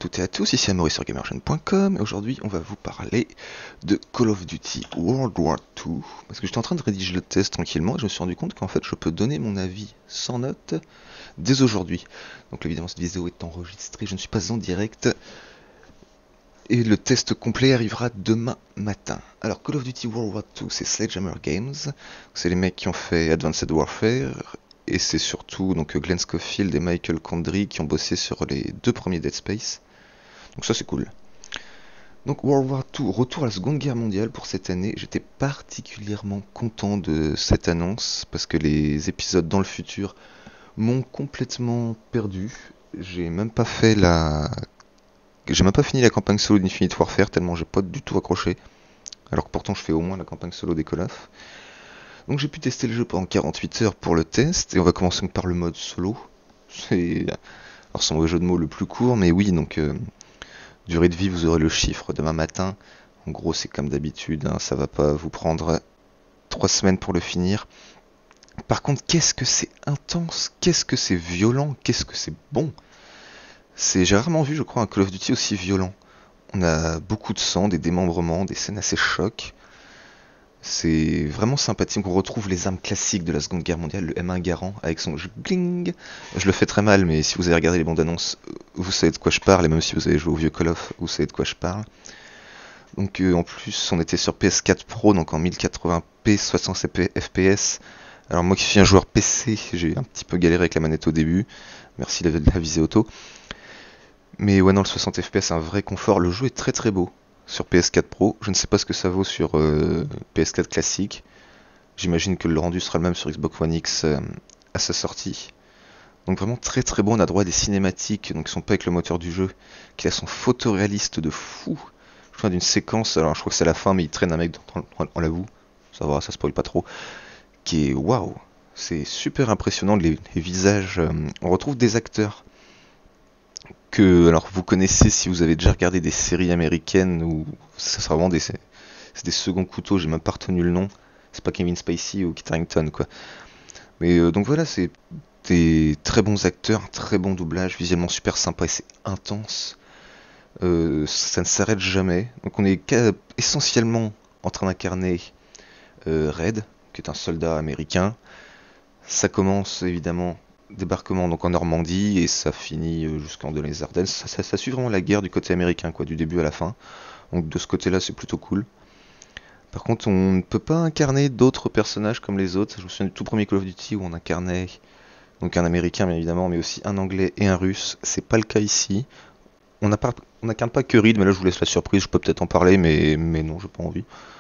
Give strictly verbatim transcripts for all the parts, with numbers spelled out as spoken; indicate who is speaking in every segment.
Speaker 1: toutes et à tous, ici Amaury sur gamergen point com et aujourd'hui on va vous parler de Call of Duty World War deux parce que j'étais en train de rédiger le test tranquillement et je me suis rendu compte qu'en fait je peux donner mon avis sans note dès aujourd'hui. Donc évidemment cette vidéo est enregistrée, je ne suis pas en direct et le test complet arrivera demain matin. Alors Call of Duty World War deux, c'est Sledgehammer Games, c'est les mecs qui ont fait Advanced Warfare. Et c'est surtout donc Glenn Schofield et Michael Condrey qui ont bossé sur les deux premiers Dead Space. Donc ça c'est cool. Donc World War deux, retour à la Seconde Guerre mondiale pour cette année. J'étais particulièrement content de cette annonce parce que les épisodes dans le futur m'ont complètement perdu. J'ai même pas fait la... J'ai même pas fini la campagne solo d'Infinite Warfare tellement j'ai pas du tout accroché. Alors que pourtant je fais au moins la campagne solo des Call of. Donc j'ai pu tester le jeu pendant quarante-huit heures pour le test, et on va commencer par le mode solo. C'est alors c'est mon jeu de mots le plus court, mais oui, donc euh, durée de vie, vous aurez le chiffre demain matin. En gros, c'est comme d'habitude, hein, ça va pas vous prendre trois semaines pour le finir. Par contre, qu'est-ce que c'est intense, qu'est-ce que c'est violent, qu'est-ce que c'est bon. C'est, j'ai rarement vu, je crois, un Call of Duty aussi violent. On a beaucoup de sang, des démembrements, des scènes assez chocs. C'est vraiment sympathique, on retrouve les armes classiques de la Seconde Guerre mondiale, le M un Garand avec son gling. Je le fais très mal, mais si vous avez regardé les bandes annonces, vous savez de quoi je parle, et même si vous avez joué au vieux Call of, vous savez de quoi je parle. Donc euh, en plus, on était sur P S quatre Pro, donc en mille quatre-vingts p, soixante F P S. Alors moi qui suis un joueur P C, j'ai un petit peu galéré avec la manette au début, merci de la visée auto. Mais ouais non, le soixante F P S c'est un vrai confort, le jeu est très très beau. Sur P S quatre Pro, je ne sais pas ce que ça vaut sur euh, P S quatre classique. J'imagine que le rendu sera le même sur Xbox One X euh, à sa sortie. Donc vraiment très très bon, on a droit à des cinématiques, donc qui sont pas avec le moteur du jeu, qui là sont photoréalistes de fou. Je crois d'une séquence, alors je crois que c'est à la fin, mais il traîne un mec dans, dans, dans la boue, ça va, ça spoil pas trop, qui est waouh, c'est super impressionnant, les, les visages, euh, on retrouve des acteurs que alors vous connaissez si vous avez déjà regardé des séries américaines ou ça sera vraiment des c'est des seconds couteaux, j'ai même pas retenu le nom, c'est pas Kevin Spacey ou Kit Harington quoi. Mais euh, donc voilà, c'est des très bons acteurs, un très bon doublage, visuellement super sympa et c'est intense. Euh, ça ne s'arrête jamais. Donc on est essentiellement en train d'incarner euh, Red, qui est un soldat américain. Ça commence évidemment débarquement donc en Normandie et ça finit jusqu'en dans les Ardennes. Ça, ça, ça suit vraiment la guerre du côté américain, quoi, du début à la fin. Donc de ce côté-là, c'est plutôt cool. Par contre, on ne peut pas incarner d'autres personnages comme les autres. Je me souviens du tout premier Call of Duty où on incarnait donc un Américain, bien évidemment, mais aussi un Anglais et un Russe. C'est pas le cas ici. On n'incarne pas que Reed, mais là je vous laisse la surprise. Je peux peut-être en parler, mais mais non, j'ai pas envie.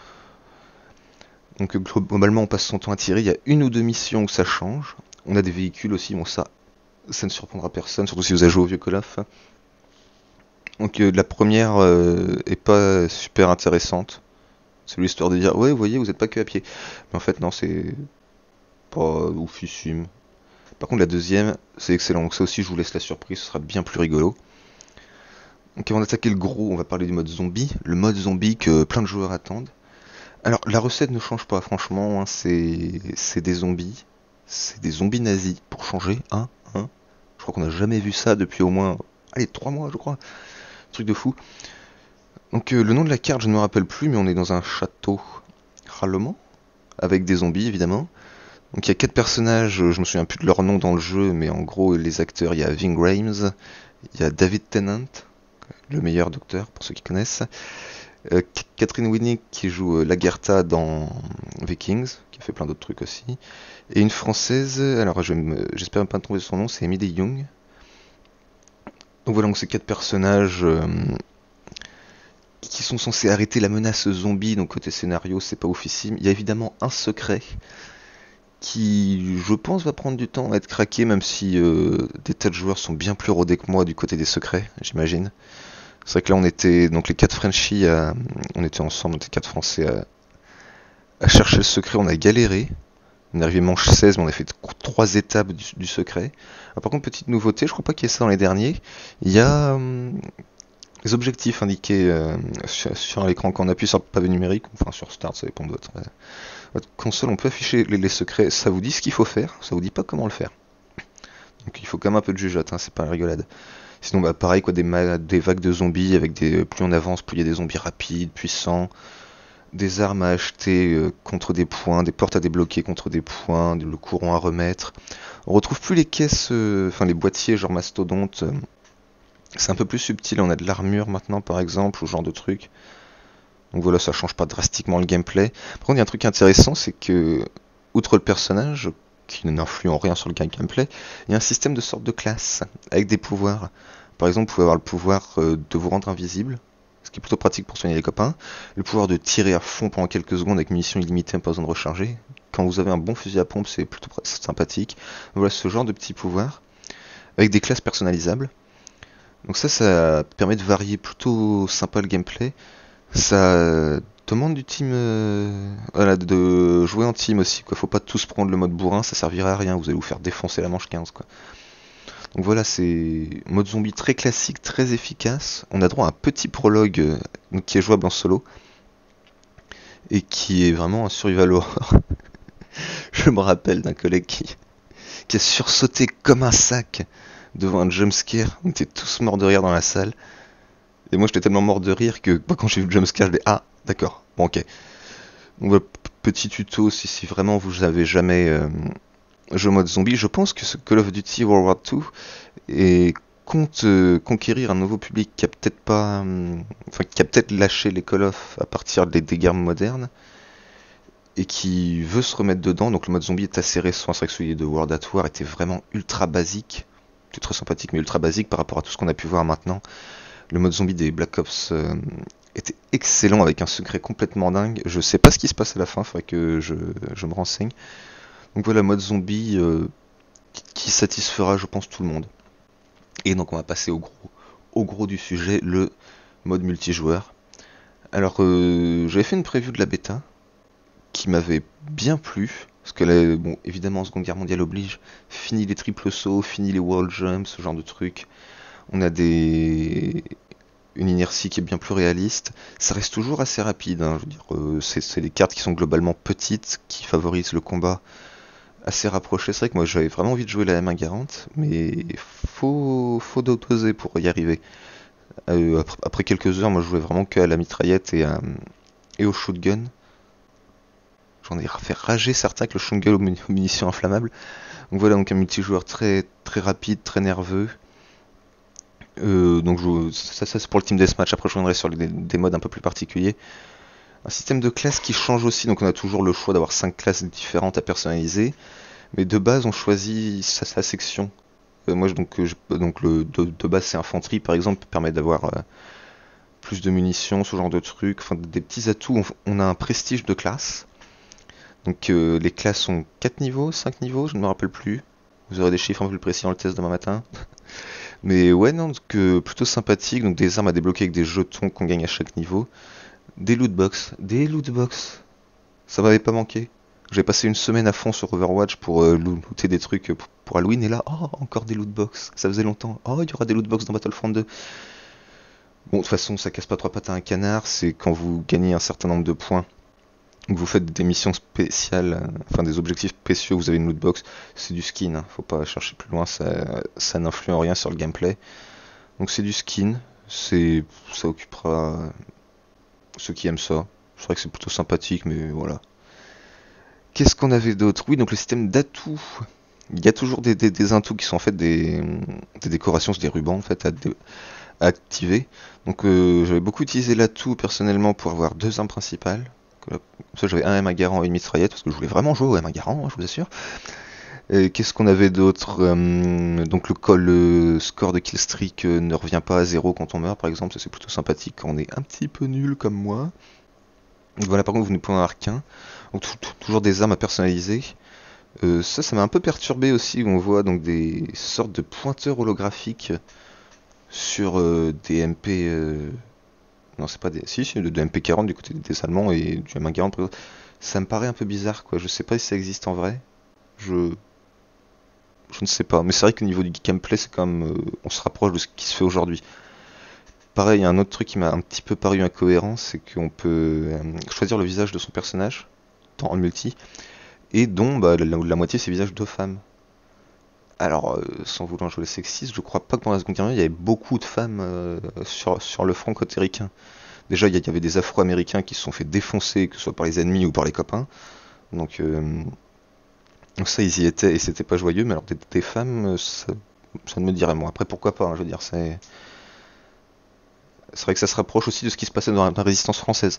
Speaker 1: Donc globalement, on passe son temps à tirer. Il y a une ou deux missions où ça change. On a des véhicules aussi, bon ça, ça ne surprendra personne, surtout si vous avez joué au vieux Call of. Donc euh, la première euh, est pas super intéressante. C'est l'histoire de dire, ouais, vous voyez, vous n'êtes pas que à pied. Mais en fait, non, c'est pas oufissime. Par contre, la deuxième, c'est excellent. Donc ça aussi, je vous laisse la surprise, ce sera bien plus rigolo. Donc avant d'attaquer le gros, on va parler du mode zombie. Le mode zombie que plein de joueurs attendent. Alors, la recette ne change pas, franchement, hein, c'est c'est des zombies. C'est des zombies nazis, pour changer, hein, hein. Je crois qu'on n'a jamais vu ça depuis au moins, allez, trois mois, je crois. Truc de fou. Donc euh, le nom de la carte, je ne me rappelle plus, mais on est dans un château allemand, avec des zombies, évidemment. Donc il y a quatre personnages, je me souviens plus de leur nom dans le jeu, mais en gros, les acteurs, il y a Ving Rhames, il y a David Tennant, le meilleur docteur, pour ceux qui connaissent. Euh, Catherine Winnick qui joue euh, Lagertha dans Vikings, qui fait plein d'autres trucs aussi. Et une française, alors je me, j'espère même pas tomber son nom, c'est Emily Young. Donc voilà, donc ces quatre personnages euh, qui sont censés arrêter la menace zombie, donc côté scénario, c'est pas oufissime. Il y a évidemment un secret qui, je pense, va prendre du temps à être craqué, même si euh, des tas de joueurs sont bien plus rodés que moi du côté des secrets, j'imagine. C'est vrai que là on était, donc les quatre Frenchies, à, on était ensemble, on était quatre Français à, à chercher le secret, on a galéré. On est arrivé manche seize, mais on a fait trois étapes du, du secret. Alors, par contre, petite nouveauté, je crois pas qu'il y ait ça dans les derniers. Il y a hum, les objectifs indiqués euh, sur, sur l'écran quand on appuie sur le pavé numérique, enfin sur Start, ça dépend de votre, euh, votre console, on peut afficher les, les secrets. Ça vous dit ce qu'il faut faire, ça vous dit pas comment le faire. Donc il faut quand même un peu de jugeote, hein, c'est pas une rigolade. Sinon, bah, pareil, quoi, des, ma- des vagues de zombies avec des. Plus on avance, plus il y a des zombies rapides, puissants, des armes à acheter euh, contre des points, des portes à débloquer contre des points, le courant à remettre. On retrouve plus les caisses, euh, enfin les boîtiers genre mastodonte. euh, C'est un peu plus subtil, on a de l'armure maintenant par exemple, ou ce genre de truc. Donc voilà, ça change pas drastiquement le gameplay. Par contre, il y a un truc intéressant, c'est que, outre le personnage, qui n'influe en rien sur le gameplay, il y a un système de sorte de classe, avec des pouvoirs. Par exemple, vous pouvez avoir le pouvoir euh, de vous rendre invisible, ce qui est plutôt pratique pour soigner les copains. Le pouvoir de tirer à fond pendant quelques secondes avec munitions illimitées, pas besoin de recharger. Quand vous avez un bon fusil à pompe, c'est plutôt sympathique. Donc voilà, ce genre de petits pouvoirs, avec des classes personnalisables. Donc ça, ça permet de varier plutôt sympa le gameplay. Ça demande du team, euh, voilà, de jouer en team aussi, quoi. Faut pas tous prendre le mode bourrin, ça servirait à rien, vous allez vous faire défoncer la manche quinze, quoi. Donc voilà, c'est mode zombie très classique, très efficace. On a droit à un petit prologue euh, donc qui est jouable en solo et qui est vraiment un survival horror. Je me rappelle d'un collègue qui, qui a sursauté comme un sac devant un jumpscare. On était tous morts de rire dans la salle. Et moi j'étais tellement mort de rire que bah, quand j'ai vu le jumpscare, je dis ah, d'accord, bon ok. Donc voilà, petit tuto, si, si vraiment vous avez jamais euh, joué au mode zombie, je pense que ce Call of Duty World War deux et compte euh, conquérir un nouveau public qui a peut-être pas, hum, enfin qui a peut-être lâché les Call of à partir des, des guerres modernes et qui veut se remettre dedans. Donc le mode zombie est assez récent, c'est vrai que celui de World at War était vraiment ultra basique, c'est très sympathique mais ultra basique par rapport à tout ce qu'on a pu voir maintenant. Le mode zombie des Black Ops euh, était excellent avec un secret complètement dingue. Je sais pas ce qui se passe à la fin, faudrait que je, je me renseigne. Donc voilà, mode zombie euh, qui, qui satisfera, je pense, tout le monde. Et donc on va passer au gros, au gros du sujet, le mode multijoueur. Alors euh, j'avais fait une preview de la bêta qui m'avait bien plu. Parce que là, bon, évidemment, Seconde Guerre mondiale oblige, fini les triple sauts, fini les wall jumps, ce genre de trucs. On a des une inertie qui est bien plus réaliste. Ça reste toujours assez rapide, hein, je veux dire, euh, c'est, c'est des cartes qui sont globalement petites, qui favorisent le combat assez rapproché. C'est vrai que moi j'avais vraiment envie de jouer la M un quarante, mais faut, faut doser pour y arriver. Euh, après, après quelques heures, moi je jouais vraiment qu'à la mitraillette et, à- et au shotgun. J'en ai fait rager certains avec le shotgun aux muni- aux munitions inflammables. Donc voilà, donc un multijoueur très, très rapide, très nerveux. Euh, donc je- ça, ça c'est pour le team deathmatch. Après je reviendrai sur les- des modes un peu plus particuliers. Un système de classes qui change aussi, donc on a toujours le choix d'avoir cinq classes différentes à personnaliser. Mais de base on choisit sa, sa section. Euh, moi je- donc, euh, je- donc le de, de base c'est infanterie par exemple, qui permet d'avoir euh, plus de munitions, ce genre de trucs, enfin des petits atouts. On, on a un prestige de classe. Donc euh, les classes ont quatre niveaux, cinq niveaux, je ne me rappelle plus. Vous aurez des chiffres un peu plus précis dans le test demain matin. Mais ouais, non, donc, euh, plutôt sympathique. Donc des armes à débloquer avec des jetons qu'on gagne à chaque niveau. Des loot box. Des loot box. Ça m'avait pas manqué. J'ai passé une semaine à fond sur Overwatch pour euh, looter des trucs pour, pour Halloween. Et là, oh, encore des loot box. Ça faisait longtemps. Oh, il y aura des loot box dans Battlefront deux. Bon, de toute façon, ça casse pas trois pattes à un canard. C'est quand vous gagnez un certain nombre de points, que vous faites des missions spéciales, euh, enfin des objectifs précieux, vous avez une loot box. C'est du skin, hein. Faut pas chercher plus loin. Ça, ça n'influe en rien sur le gameplay. Donc c'est du skin. C'est, ça occupera ceux qui aiment ça. C'est vrai que c'est plutôt sympathique, mais voilà. Qu'est-ce qu'on avait d'autre? Oui, donc le système d'atouts. Il y a toujours des, des, des atouts qui sont en fait des, des décorations, c'est des rubans en fait à, à activer. Donc euh, j'avais beaucoup utilisé l'atout personnellement pour avoir deux armes principales. Comme ça j'avais un M un Garand et une mitraillette parce que je voulais vraiment jouer au M un Garand, hein, je vous assure. Et qu'est-ce qu'on avait d'autre? Euh, Donc le, call, le score de killstreak euh, ne revient pas à zéro quand on meurt par exemple, ça c'est plutôt sympathique quand on est un petit peu nul comme moi. Donc voilà, par contre vous ne pouvez en avoir qu'un. Donc toujours des armes à personnaliser. Euh, ça, ça m'a un peu perturbé aussi, où on voit donc des sortes de pointeurs holographiques sur euh, des M P... euh, Non, c'est pas des... Si, c'est de M P quarante du côté des Allemands et du M un quarante. Ça me paraît un peu bizarre, quoi. Je sais pas si ça existe en vrai. Je... Je ne sais pas. Mais c'est vrai qu'au niveau du gameplay, c'est quand même... euh, on se rapproche de ce qui se fait aujourd'hui. Pareil, il y a un autre truc qui m'a un petit peu paru incohérent, c'est qu'on peut euh, choisir le visage de son personnage, dans en multi, et dont bah, la, la moitié c'est visages de femmes. Alors, euh, sans vouloir jouer le sexiste, je crois pas que dans la Seconde Guerre mondiale, il y avait beaucoup de femmes euh, sur, sur le front côté américain. Déjà, il y, a- il y avait des Afro-Américains qui se sont fait défoncer, que ce soit par les ennemis ou par les copains. Donc, euh, donc ça, ils y étaient et c'était pas joyeux. Mais alors, des, des femmes, euh, ça, ça ne me dirait moins. Après, pourquoi pas, hein, je veux dire, c'est c'est vrai que ça se rapproche aussi de ce qui se passait dans la, dans la résistance française.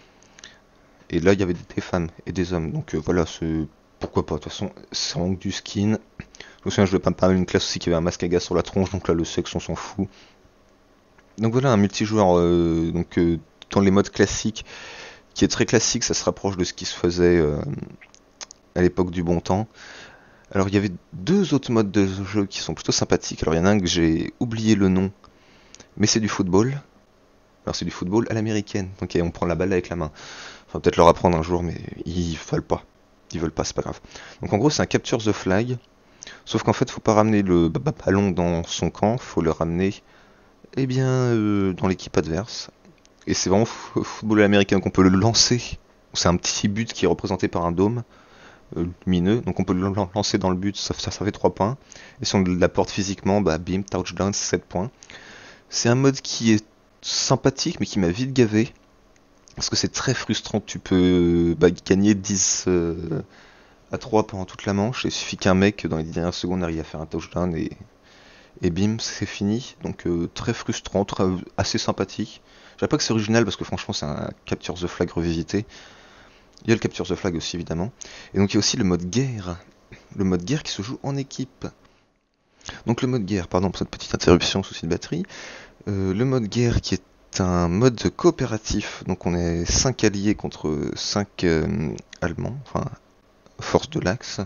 Speaker 1: Et là, il y avait des femmes et des hommes. Donc euh, voilà, c'est pourquoi pas. De toute façon, c'est vraiment que du skin. Je me souviens, je devais pas me parler d'une classe aussi qui avait un masque à gaz sur la tronche, donc là, le sexe, on s'en fout. Donc voilà, un multijoueur euh, donc, euh, dans les modes classiques, qui est très classique, ça se rapproche de ce qui se faisait euh, à l'époque du bon temps. Alors il y avait deux autres modes de jeu qui sont plutôt sympathiques. Alors il y en a un que j'ai oublié le nom, mais c'est du football. Alors c'est du football à l'américaine, donc on prend la balle avec la main. Enfin peut-être leur apprendre un jour, mais ils veulent pas. Ils veulent pas, c'est pas grave. Donc en gros c'est un capture the flag, sauf qu'en fait faut pas ramener le ballon dans son camp, faut le ramener eh bien euh, dans l'équipe adverse. Et c'est vraiment football américain qu'on peut le lancer. C'est un petit but qui est représenté par un dôme euh, lumineux, donc on peut le lancer dans le but, ça, ça, ça fait trois points. Et si on l'apporte physiquement, bah bim, touchdown, sept points. C'est un mode qui est sympathique mais qui m'a vite gavé. Parce que c'est très frustrant, tu peux bah, gagner dix euh, à trois pendant toute la manche, et il suffit qu'un mec dans les dix dernières secondes arrive à faire un touchdown et, et bim, c'est fini. Donc euh, très frustrant, très, assez sympathique. Je dirais pas que c'est original parce que franchement c'est un Capture the Flag revisité. Il y a le Capture the Flag aussi évidemment. Et donc il y a aussi le mode guerre. Le mode guerre qui se joue en équipe. Donc le mode guerre, pardon pour cette petite interruption, souci de batterie. Euh, le mode guerre qui est un mode coopératif, donc on est cinq alliés contre cinq euh, Allemands, enfin force de l'Axe,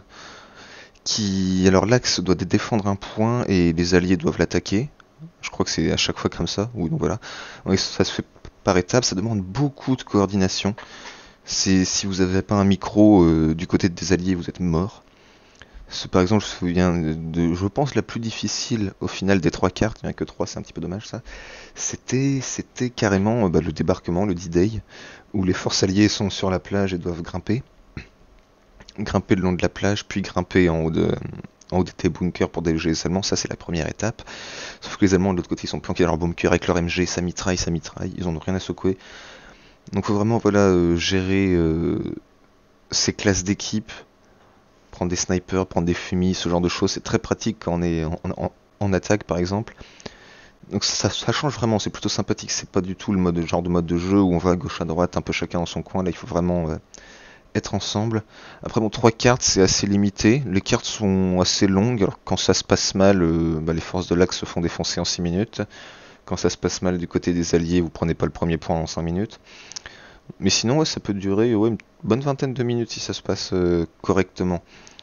Speaker 1: qui alors l'Axe doit défendre un point et les alliés doivent l'attaquer. Je crois que c'est à chaque fois comme ça. Oui, donc voilà. Donc, ça se fait par étapes, ça demande beaucoup de coordination. C'est si vous n'avez pas un micro euh, du côté des alliés, vous êtes mort. C'est, par exemple, je me souviens de, je pense, la plus difficile au final des trois cartes, il n'y en a que trois, c'est un petit peu dommage ça. C'était, c'était carrément bah, le débarquement, le D-Day, où les forces alliées sont sur la plage et doivent grimper. Grimper le long de la plage, puis grimper en haut de, en haut des bunkers pour déloger les Allemands, ça c'est la première étape. Sauf que les Allemands de l'autre côté ils sont planqués dans leur bunker avec leur M G, ça mitraille, ça mitraille, ils en ont rien à secouer. Donc faut vraiment voilà euh, gérer euh, ces classes d'équipe, prendre des snipers, prendre des fumis, ce genre de choses, c'est très pratique quand on est en, en, en attaque par exemple. Donc ça, ça change vraiment, c'est plutôt sympathique, c'est pas du tout le mode, genre de mode de jeu où on va à gauche à droite, un peu chacun dans son coin, là il faut vraiment euh, être ensemble. Après bon, trois cartes c'est assez limité, les cartes sont assez longues, alors quand ça se passe mal, euh, bah, les forces de l'Axe se font défoncer en six minutes. Quand ça se passe mal du côté des alliés, vous prenez pas le premier point en cinq minutes. Mais sinon ouais, ça peut durer ouais, une bonne vingtaine de minutes si ça se passe euh, correctement.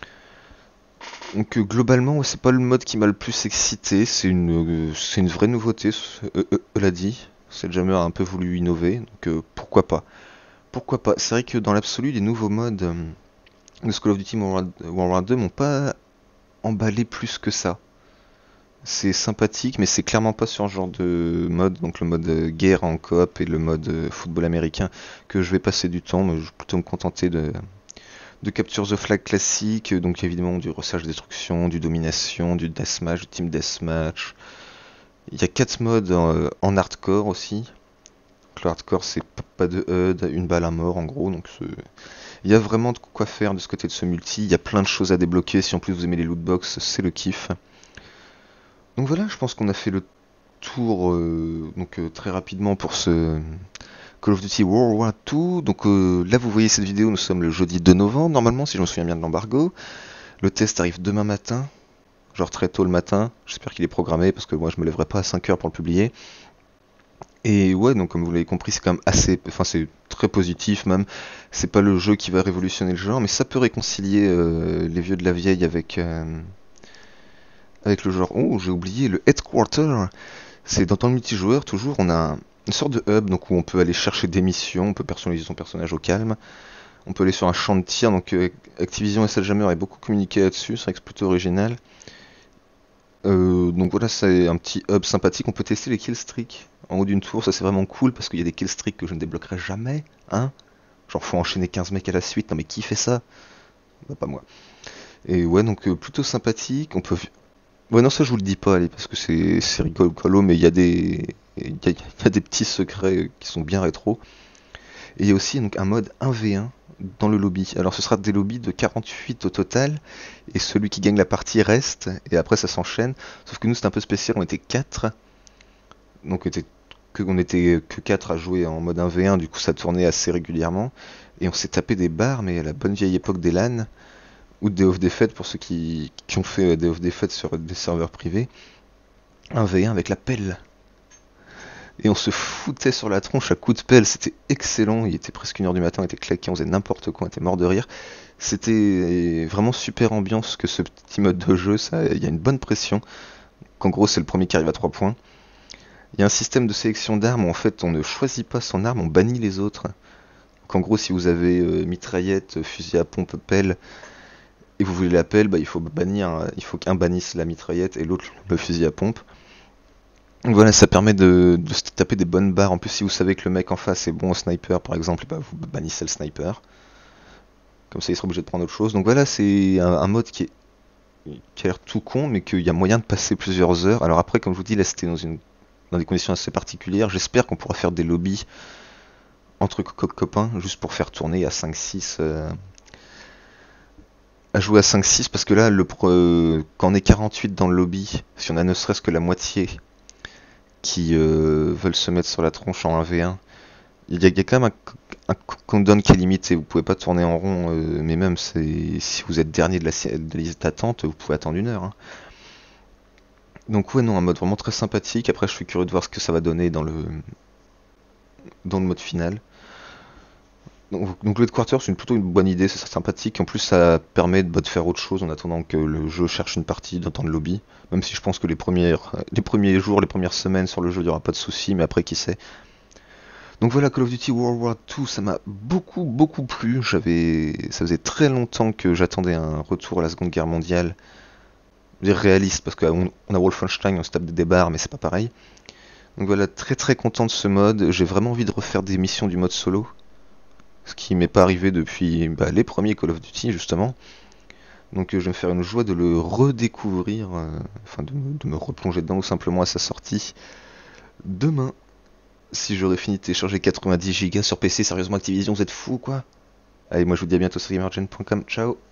Speaker 1: Donc euh, globalement ouais, c'est pas le mode qui m'a le plus excité, c'est une, euh, c'est une vraie nouveauté, euh, euh, l'a dit. Sledgehammer a un peu voulu innover, donc euh, pourquoi pas. Pourquoi pas. C'est vrai que dans l'absolu, les nouveaux modes euh, de Call of Duty World War deux m'ont pas emballé plus que ça. C'est sympathique, mais c'est clairement pas sur ce genre de mode, donc le mode euh, guerre en coop et le mode euh, football américain, que je vais passer du temps, mais je vais plutôt me contenter de, de Capture the Flag classique, donc évidemment du recherche destruction, du domination, du deathmatch, du team deathmatch. Il y a quatre modes en, en hardcore aussi. Donc, le hardcore c'est pas de H U D, une balle à mort en gros, donc il y a vraiment de quoi faire de ce côté de ce multi, il y a plein de choses à débloquer, si en plus vous aimez les lootbox, c'est le kiff. Donc voilà, je pense qu'on a fait le tour euh, donc euh, très rapidement pour ce Call of Duty World War deux. Donc euh, là vous voyez cette vidéo, nous sommes le jeudi deux novembre normalement si je me souviens bien de l'embargo. Le test arrive demain matin, genre très tôt le matin. J'espère qu'il est programmé parce que moi je me lèverai pas à cinq heures pour le publier. Et ouais, donc comme vous l'avez compris, c'est quand même assez, enfin c'est très positif même. C'est pas le jeu qui va révolutionner le genre, mais ça peut réconcilier euh, les vieux de la vieille avec euh, avec le genre. Oh, j'ai oublié le headquarter. C'est dans, dans le multijoueur toujours, on a une sorte de hub donc où on peut aller chercher des missions, on peut personnaliser son personnage au calme. On peut aller sur un champ de tir, donc euh, Activision et Sledgehammer a beaucoup communiqué là-dessus, c'est vrai que c'est plutôt original. Euh, donc voilà, c'est un petit hub sympathique, on peut tester les killstreaks en haut d'une tour, ça c'est vraiment cool parce qu'il y a des killstreaks que je ne débloquerai jamais, hein. Genre faut enchaîner quinze mecs à la suite, non mais qui fait ça? Bah pas moi. Et ouais, donc euh, plutôt sympathique. On peut. Ouais, non, ça je vous le dis pas, allez, parce que c'est c'est rigolo, mais il y a des. Il y a, il y a des petits secrets qui sont bien rétro. Et il y a aussi donc un mode un v un dans le lobby. Alors ce sera des lobbies de quarante-huit au total, et celui qui gagne la partie reste, et après ça s'enchaîne. Sauf que nous c'est un peu spécial, on était quatre, donc on était que, on était que quatre à jouer en mode un v un, du coup ça tournait assez régulièrement. Et on s'est tapé des barres, mais à la bonne vieille époque des LAN, ou des off des fêtes pour ceux qui, qui ont fait des off des fêtes sur des serveurs privés. un v un avec la pelle. Et on se foutait sur la tronche à coups de pelle, c'était excellent, il était presque une heure du matin, on était claqué, on faisait n'importe quoi, on était mort de rire. C'était vraiment super ambiance que ce petit mode de jeu, ça, il y a une bonne pression. Qu'en gros c'est le premier qui arrive à trois points. Il y a un système de sélection d'armes où en fait on ne choisit pas son arme, on bannit les autres. Qu'en gros si vous avez euh, mitraillette, fusil à pompe, pelle, et vous voulez la pelle, bah, il faut bannir, il faut qu'un bannisse la mitraillette et l'autre le fusil à pompe. Donc voilà, ça permet de, de se taper des bonnes barres. En plus, si vous savez que le mec en face est bon au sniper, par exemple, bah vous bannissez le sniper. Comme ça, il sera obligé de prendre autre chose. Donc voilà, c'est un, un mode qui, est, qui a l'air tout con, mais qu'il y a moyen de passer plusieurs heures. Alors après, comme je vous dis, là, c'était dans, une, dans des conditions assez particulières. J'espère qu'on pourra faire des lobbies entre co copains, juste pour faire tourner à cinq six... Euh, à jouer à cinq six, parce que là, le pro, euh, quand on est quarante-huit dans le lobby, si on a ne serait-ce que la moitié qui euh, veulent se mettre sur la tronche en un v un, il y, y, a quand même un, un countdown qui est limité, vous pouvez pas tourner en rond, euh, mais même si vous êtes dernier de la, de la liste d'attente, vous pouvez attendre une heure. Hein. Donc ouais, non, un mode vraiment très sympathique. Après, je suis curieux de voir ce que ça va donner dans le dans le mode final. Donc, donc le headquarter, c'est une, plutôt une bonne idée, c'est sympathique. En plus, ça permet de, bah, de faire autre chose en attendant que le jeu cherche une partie dans le lobby. Même si je pense que les, premières, les premiers jours, les premières semaines sur le jeu, il n'y aura pas de soucis, mais après, qui sait. Donc voilà, Call of Duty World War deux, ça m'a beaucoup, beaucoup plu. J'avais, ça faisait très longtemps que j'attendais un retour à la Seconde Guerre mondiale. Je veux dire réaliste, parce qu'on on a Wolfenstein, on se tape des débars, mais c'est pas pareil. Donc voilà, très très content de ce mode. J'ai vraiment envie de refaire des missions du mode solo. Ce qui m'est pas arrivé depuis bah, les premiers Call of Duty justement. Donc euh, je vais me faire une joie de le redécouvrir, euh, enfin de, de me replonger dedans ou simplement à sa sortie demain. Si j'aurais fini de télécharger quatre-vingt-dix gigas sur P C, sérieusement Activision, vous êtes fous quoi? Allez, moi je vous dis à bientôt sur gamergen point com, ciao.